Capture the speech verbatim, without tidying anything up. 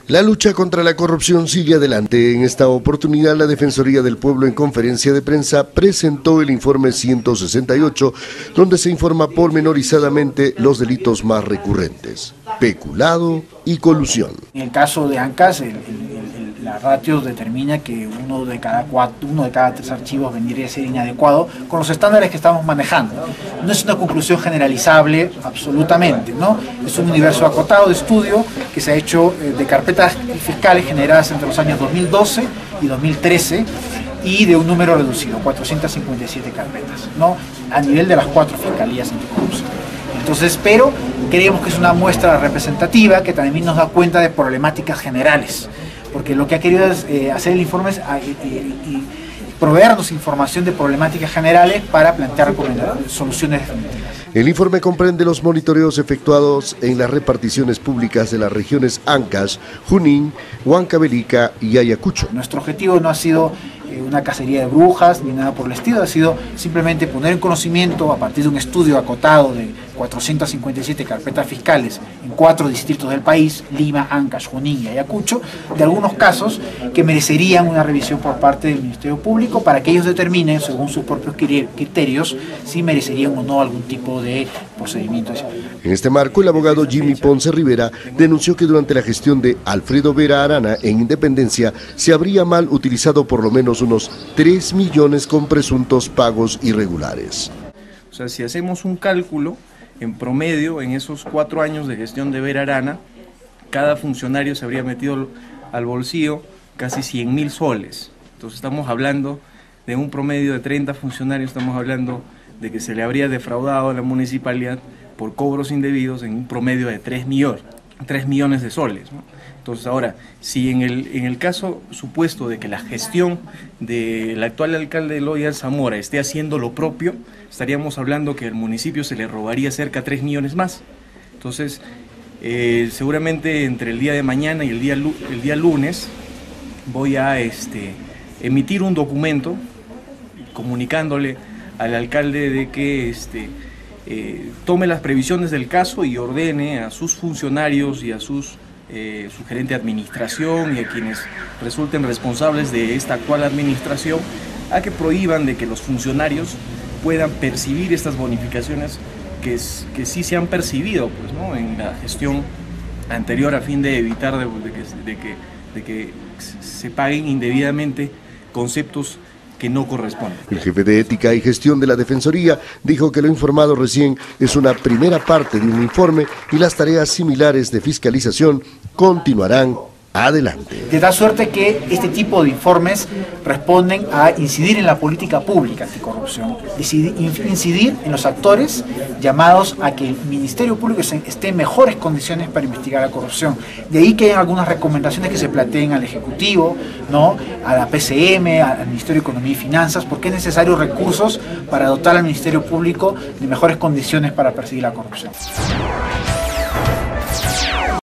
La lucha contra la corrupción sigue adelante. En esta oportunidad, la Defensoría del Pueblo en conferencia de prensa presentó el informe ciento sesenta y ocho, donde se informa pormenorizadamente los delitos más recurrentes: peculado y colusión. En el caso de ANCAS, el, el, el, la ratio determina que uno de cada cuatro, uno de cada tres archivos vendría a ser inadecuado con los estándares que estamos manejando. No es una conclusión generalizable absolutamente, ¿no? Es un universo acotado de estudio que se ha hecho eh, de carpetas fiscales generadas entre los años dos mil doce y dos mil trece y de un número reducido, cuatrocientas cincuenta y siete carpetas, ¿no? A nivel de las cuatro fiscalías anticorrupción. Entonces, pero creemos que es una muestra representativa que también nos da cuenta de problemáticas generales, porque lo que ha querido es, eh, hacer el informe es eh, eh, proveernos información de problemáticas generales para plantear soluciones definitivas. El informe comprende los monitoreos efectuados en las reparticiones públicas de las regiones Ancash, Junín, Huancavelica y Ayacucho. Nuestro objetivo no ha sido eh, una cacería de brujas ni nada por el estilo, ha sido simplemente poner en conocimiento, a partir de un estudio acotado de cuatrocientas cincuenta y siete carpetas fiscales en cuatro distritos del país, Lima, Ancash, Junín y Ayacucho, de algunos casos que merecerían una revisión por parte del Ministerio Público para que ellos determinen, según sus propios criterios, si merecerían o no algún tipo de procedimiento. En este marco, el abogado Jimmy Ponce Rivera denunció que durante la gestión de Alfredo Vera Arana en Independencia se habría mal utilizado por lo menos unos tres millones con presuntos pagos irregulares. O sea, si hacemos un cálculo, en promedio, en esos cuatro años de gestión de Vera Arana, cada funcionario se habría metido al bolsillo casi cien mil soles. Entonces estamos hablando de un promedio de treinta funcionarios, estamos hablando de que se le habría defraudado a la municipalidad por cobros indebidos en un promedio de tres millones de soles, ¿no? Entonces ahora, si en el, en el caso supuesto de que la gestión del actual alcalde Eloy Alzamora esté haciendo lo propio, estaríamos hablando que al municipio se le robaría cerca de tres millones más. Entonces, eh, seguramente entre el día de mañana y el día, el día lunes voy a este, emitir un documento comunicándole al alcalde de que este, eh, tome las previsiones del caso y ordene a sus funcionarios y a sus eh, su gerente de administración y a quienes resulten responsables de esta actual administración a que prohíban de que los funcionarios puedan percibir estas bonificaciones que, es, que sí se han percibido, pues, ¿no?, en la gestión anterior, a fin de evitar de, de, que, de, que, de que se paguen indebidamente conceptos que no corresponden. El jefe de Ética y Gestión de la Defensoría dijo que lo informado recién es una primera parte de un informe y las tareas similares de fiscalización continuarán adelante. De tal suerte que este tipo de informes responden a incidir en la política pública anticorrupción, incidir en los actores llamados a que el Ministerio Público esté en mejores condiciones para investigar la corrupción. De ahí que hay algunas recomendaciones que se planteen al Ejecutivo, ¿no?, a la P C M, al Ministerio de Economía y Finanzas, porque es necesario recursos para dotar al Ministerio Público de mejores condiciones para perseguir la corrupción.